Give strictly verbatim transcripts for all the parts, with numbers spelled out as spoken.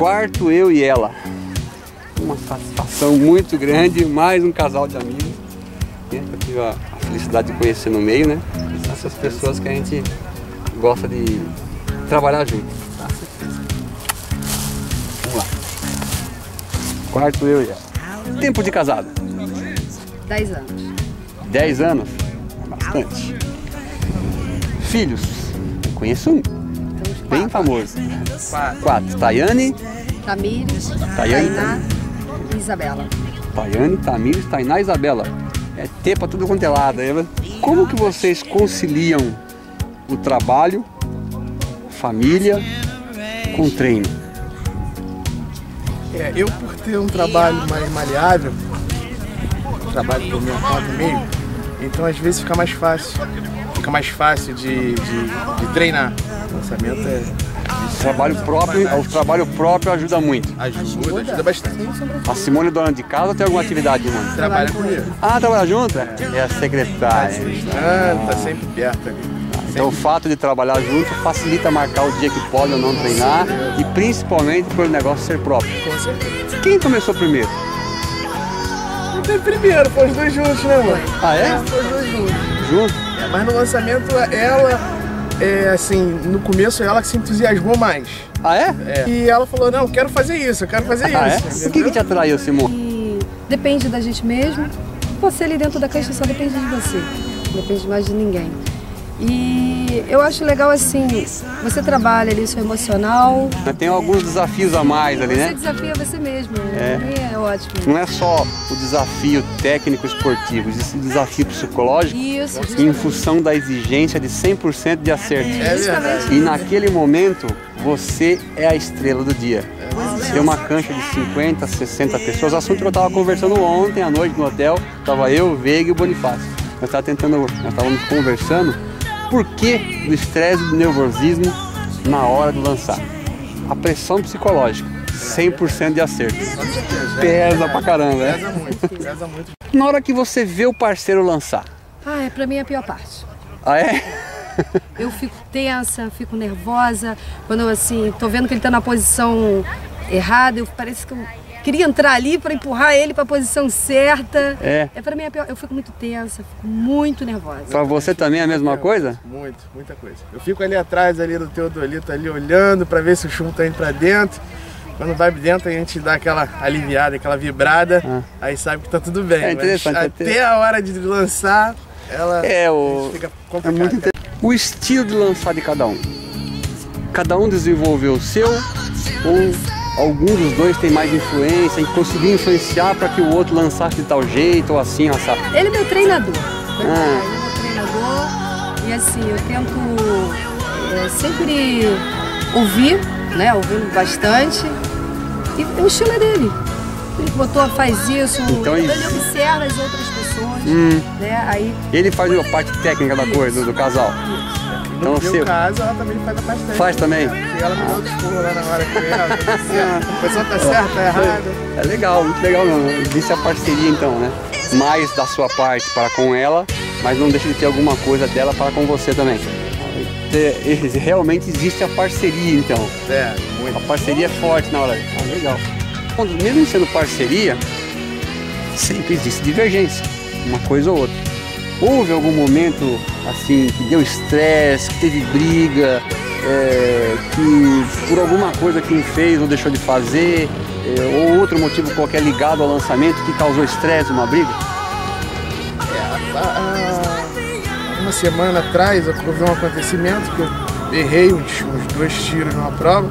Quarto eu e ela. Uma satisfação muito grande, mais um casal de amigos, né? Eu tive a, a felicidade de conhecer no meio, né? Essas pessoas que a gente gosta de trabalhar junto. Tá? Vamos lá. Quarto eu e ela. Tempo de casado? Dez anos. Dez anos? Bastante. Filhos? Eu conheço um. Bem famoso. Quatro. Quatro. Tayane. Tamires, Tayane. Tainá e Isabela. Tayane, Tamires, Tainá e Isabela. É T pra tudo quanto é lado. Como que vocês conciliam o trabalho, família, com treino? É, eu por ter um trabalho mais maleável, trabalho por minha conta mesmo, então às vezes fica mais fácil. Fica mais fácil de, de, de treinar. O lançamento é... Trabalho próprio, o trabalho próprio ajuda muito. Ajuda, ajuda bastante. A Simone, dona de casa, tem alguma atividade, mano? Trabalha comigo. Ah, trabalha junto? É a secretária. Ah, tá sempre perto ali. Então o fato de trabalhar junto facilita marcar o dia que pode ou não treinar e principalmente por o negócio ser próprio. Com certeza. Quem começou primeiro? Não tem primeiro, foi os dois juntos, né, mano? Ah, é? Foi os dois juntos. Junto? É, mas no lançamento, ela, é, assim, no começo ela que se entusiasmou mais. Ah, é? É. E ela falou, não, eu quero fazer isso, eu quero fazer Ah, isso. é? O que, que te atraiu, Simone? E depende da gente mesmo. Você ali dentro da caixa só depende de você. Não depende mais de ninguém. E eu acho legal assim, você trabalha ali o seu emocional. Tem alguns desafios a mais ali, Você né? desafia você mesmo. É. É, é ótimo. Não é só o desafio técnico esportivo, existe o desafio psicológico Isso, em justamente. função da exigência de cem por cento de acerto. É verdade. E naquele momento, você é a estrela do dia. Tem uma cancha de cinquenta, sessenta pessoas, assunto que eu estava conversando ontem à noite no hotel, estava eu, Veiga e o Bonifácio. Nós estávamos tentando, nós estávamos conversando por que do estresse e do nervosismo na hora de lançar. A pressão psicológica, cem por cento de acerto. Pesa pra caramba, né? Pesa muito, pesa muito. Na hora que você vê o parceiro lançar. Ah, é, pra mim é a pior parte. Ah, é? Eu fico tensa, fico nervosa. Quando eu, assim, tô vendo que ele tá na posição errada, eu, parece que eu queria entrar ali para empurrar ele para a posição certa. É. É para mim, é pior. Eu fico muito tensa, fico muito nervosa. Pra você também é a mesma coisa? Muito, muita coisa. Eu fico ali atrás ali do Teodolito, ali olhando para ver se o chumbo tá indo para dentro. Quando vai dentro a gente dá aquela aliviada, aquela vibrada, ah. aí sabe que tá tudo bem. É interessante. Mas até a hora de lançar, ela é, o... fica é muito inter... O estilo de lançar de cada um. Cada um desenvolveu o seu ou algum dos dois tem mais influência e conseguiu influenciar para que o outro lançasse de tal jeito ou assim, assado? Ele é meu treinador. Ah. Ele é meu treinador e assim, eu tento é, sempre ouvir, né? Ouvindo bastante. E o estilo é dele. Ele botou, faz isso, então, ele isso. observa as outras pessoas, hum. né? Aí... Ele faz a parte técnica da coisa, do, do casal. No então, meu seu... caso, ela também faz a parte técnica. Faz também? E ela me dá o discurso lá na hora com ela, tá certo. A pessoa tá certa, tá errada. É legal, muito legal não. Existe a parceria então, né? Mais da sua parte para com ela, mas não deixa de ter alguma coisa dela para com você também. Realmente existe a parceria então. É, muito. A parceria é forte na hora. Ah, legal. Mesmo sendo parceria, sempre existe divergência, uma coisa ou outra. Houve algum momento assim que deu estresse, que teve briga, é, que por alguma coisa que um fez ou deixou de fazer, é, ou outro motivo qualquer ligado ao lançamento que causou estresse, uma briga? É, a, a, uma semana atrás ocorreu um acontecimento que eu errei uns, uns dois tiros numa prova.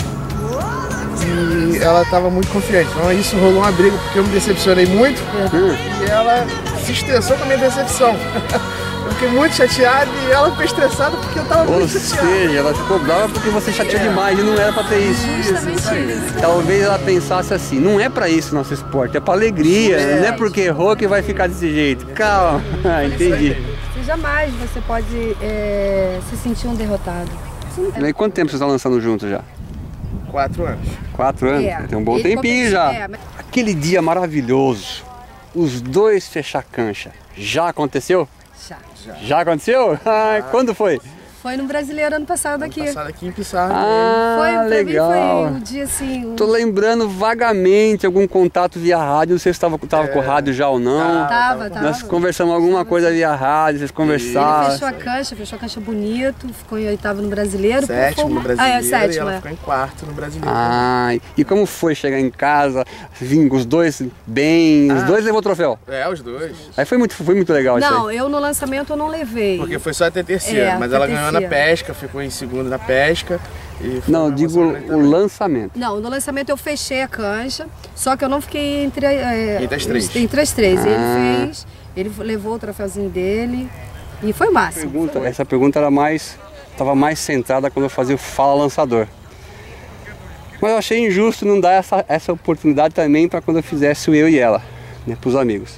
E ela estava muito confiante, então isso rolou uma briga porque eu me decepcionei muito hum. e ela se estressou com a minha decepção. Eu fiquei muito chateado e ela ficou estressada porque eu estava muito chateado. Ou seja, ela ficou brava porque você chateou é. demais e não era para ter isso. Justamente isso. isso. Talvez ela pensasse assim, não é para isso nosso esporte, é para alegria, é. não é porque errou que vai ficar desse jeito. Calma, entendi. E jamais você pode é, se sentir um derrotado. E quanto tempo vocês estão lançando juntos já? Quatro anos. Quatro anos? É. Tem um bom Ele tempinho já. É, mas... Aquele dia maravilhoso, os dois fechar cancha, já aconteceu? Já. Já, já aconteceu? Ah, quando foi? Foi no Brasileiro ano passado aqui. Ano passado aqui em Pissarra. Ah, Foi, pra legal. mim foi um dia assim... Um... Tô lembrando vagamente algum contato via rádio, não sei se estava tava É. com rádio já ou não. Tava, tava. tava. Nós conversamos alguma coisa via rádio, vocês Ele conversaram. fechou a cancha, fechou a cancha bonito, ficou em oitavo no Brasileiro. Sétimo Foi no uma- Brasileiro Ah, é, sétimo, e ela é. ficou em quarto no Brasileiro. Ah, e como foi chegar em casa, vim os dois bem, os Ah. dois levou o troféu. É, os dois. Aí foi muito, foi muito legal isso aí. Não, eu no lançamento eu não levei. Porque foi só até terceira, É, mas até ela ganhou na terceira. pesca, ficou em segundo na pesca. E foi Não, eu uma digo emoção grande o também. lançamento. Não, no lançamento eu fechei a cancha, só que eu não fiquei entre, é, Entre as três. entre as três. Ah. Ele fez, ele levou o troféuzinho dele e foi massa. Pergunta, essa pergunta era mais, estava mais centrada quando eu fazia o Fala Lançador. Mas eu achei injusto não dar essa, essa oportunidade também para quando eu fizesse o Eu e Ela, né, para os amigos.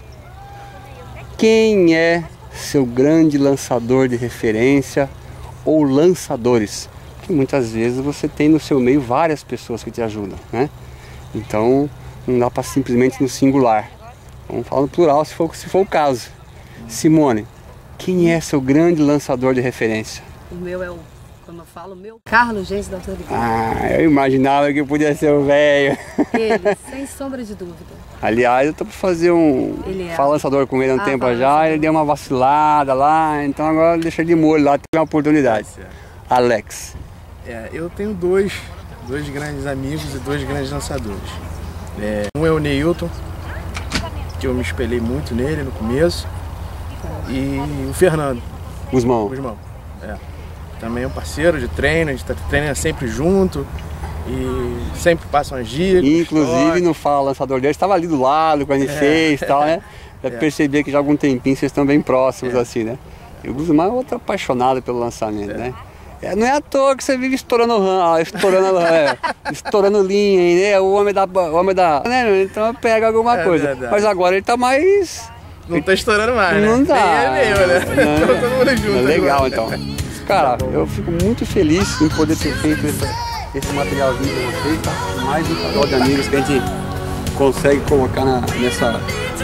Quem é seu grande lançador de referência ou lançadores? Porque muitas vezes você tem no seu meio várias pessoas que te ajudam, né? Então não dá para simplesmente no singular. Vamos falar no plural se for, se for o caso. Simone, quem é seu grande lançador de referência? O meu é o, como eu falo, o meu Carlos Gens da Autoridade. Ah, eu imaginava que podia ser o velho. Ele, sem sombra de dúvida. Aliás, eu tô pra fazer um Ele é. Fala Lançador com ele há um Ah, tempo Fala já, Lançador. ele deu uma vacilada lá, então agora deixa de molho lá, tem uma oportunidade. Alex, É, eu tenho dois, dois grandes amigos e dois grandes lançadores. É, um é o Neilton, que eu me espelhei muito nele no começo, e o Fernando, Guzmão. Guzmão. É, também é um parceiro de treino, a gente tá treinando sempre junto e sempre passa umas dicas. Inclusive toques. no Fala Lançador dele, estava ali do lado quando a gente fez e tal, né? Já percebi que já há algum tempinho vocês estão bem próximos É. assim, né? E o Guzmão é outro apaixonado pelo lançamento, né? É, não é à toa que você vive estourando ram, estourando, é, estourando linha, né? O homem da, o homem da, né? Então pega alguma É coisa. verdade. Mas agora ele tá mais, Não tá estourando mais, né? não tá. Nem é meu, né? Não, Então todo mundo junto. é legal agora. então. Cara, eu fico muito feliz em poder ter feito esse, esse materialzinho pra vocês, tá? Mais um casal de amigos que a gente consegue colocar na, nessa,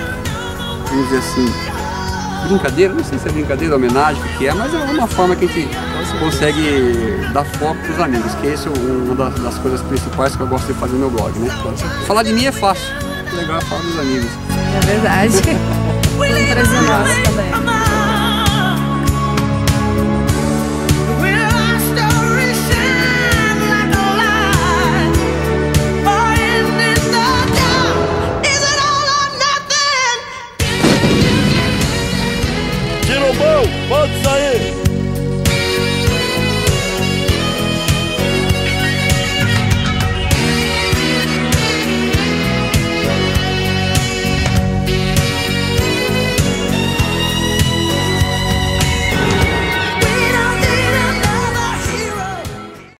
vamos dizer assim, brincadeira, não sei se é brincadeira, homenagem, o que é, mas é uma forma que a gente consegue dar foco pros amigos, que esse é uma das, das coisas principais que eu gosto de fazer no meu blog, né? Falar de mim é fácil, o legal é falar dos amigos. É verdade. Um prazer nosso também. Tirou bom, pode sair!